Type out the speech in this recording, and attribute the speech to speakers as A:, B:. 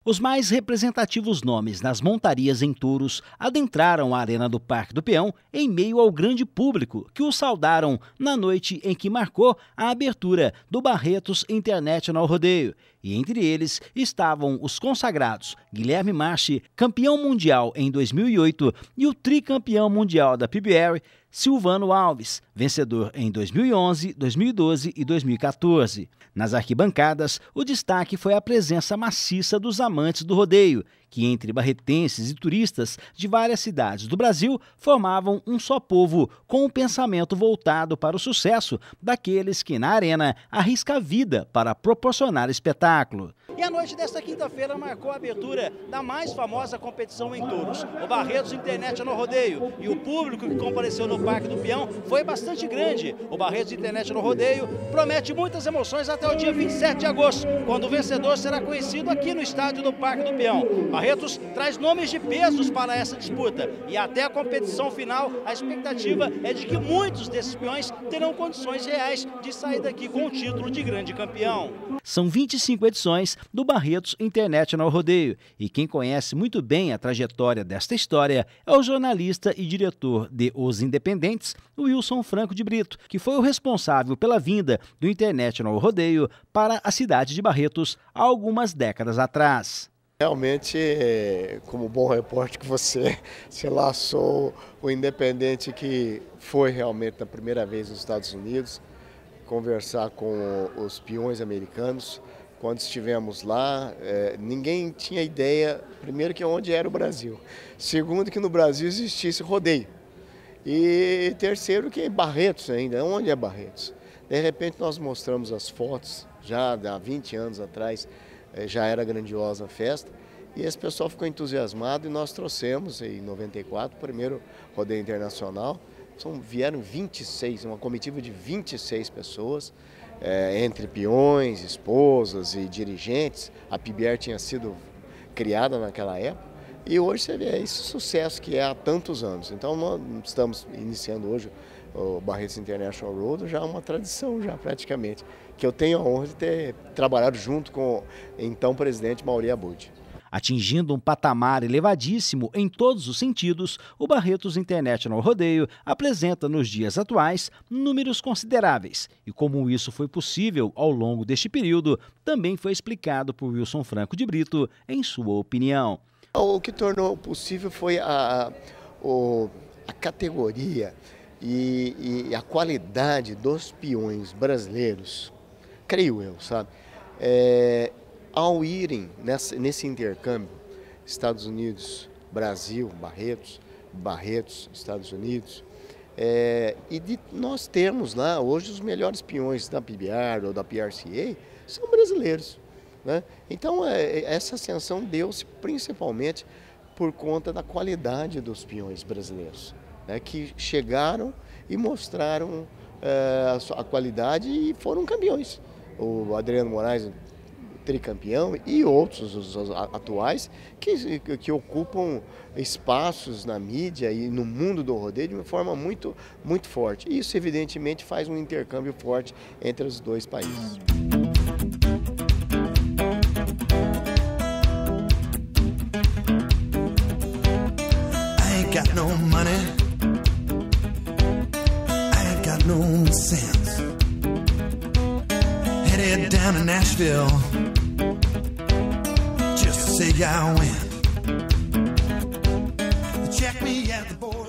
A: Os mais representativos nomes nas montarias em touros adentraram a Arena do Parque do Peão em meio ao grande público que os saudaram na noite em que marcou a abertura do Barretos International Rodeio. E entre eles estavam os consagrados Guilherme Marchi, campeão mundial em 2008, e o tricampeão mundial da PBR, Silvano Alves, vencedor em 2011, 2012 e 2014. Nas arquibancadas, o destaque foi a presença maciça dos amantes do rodeio, que entre barretenses e turistas de várias cidades do Brasil formavam um só povo, com o pensamento voltado para o sucesso daqueles que na arena arriscam a vida para proporcionar espetáculo. E a noite desta quinta-feira marcou a abertura da mais famosa competição em touros, o Barretos International Rodeio. E o público que compareceu no Parque do Peão foi bastante grande. O Barretos International Rodeio promete muitas emoções até o dia 27 de agosto, quando o vencedor será conhecido aqui no estádio do Parque do Peão. Barretos traz nomes de pesos para essa disputa e até a competição final a expectativa é de que muitos desses peões terão condições reais de sair daqui com o título de grande campeão. São 25 edições do Barretos International Rodeio e quem conhece muito bem a trajetória desta história é o jornalista e diretor de Os Independentes, Wilson Franco de Brito, que foi o responsável pela vinda do International Rodeio para a cidade de Barretos há algumas décadas atrás.
B: Realmente, como bom repórter que você laçou o Independente, que foi realmente na primeira vez nos Estados Unidos, conversar com os peões americanos. Quando estivemos lá, ninguém tinha ideia, primeiro, que onde era o Brasil. Segundo, que no Brasil existisse rodeio. E terceiro, que Barretos ainda, onde é Barretos? De repente nós mostramos as fotos, já há 20 anos atrás, já era grandiosa a festa, e esse pessoal ficou entusiasmado e nós trouxemos em 94 o primeiro rodeio internacional. Vieram 26, uma comitiva de 26 pessoas, entre peões, esposas e dirigentes. A PBR tinha sido criada naquela época e hoje você vê esse sucesso que é há tantos anos. Então nós estamos iniciando hoje o Barretos International Road, já uma tradição já praticamente, que eu tenho a honra de ter trabalhado junto com o então presidente Mauri Abud.
A: Atingindo um patamar elevadíssimo em todos os sentidos, o Barretos International Rodeio apresenta nos dias atuais números consideráveis. E como isso foi possível ao longo deste período, também foi explicado por Wilson Franco de Brito em sua opinião.
B: O que tornou possível foi a categoria e a qualidade dos peões brasileiros, creio eu, sabe? Ao irem nesse intercâmbio, Estados Unidos, Brasil, Barretos, Estados Unidos, nós temos lá hoje os melhores peões da PBR ou da PRCA são brasileiros, né? Então essa ascensão deu-se principalmente por conta da qualidade dos peões brasileiros, né, que chegaram e mostraram a qualidade e foram campeões. O Adriano Moraes, tricampeão, e outros, os atuais, que ocupam espaços na mídia e no mundo do rodeio de uma forma muito, muito forte. E isso, evidentemente, faz um intercâmbio forte entre os dois países.
C: I ain't got no money, I ain't got no sense. Headed down to Nashville, just to say I went. Check me at the border.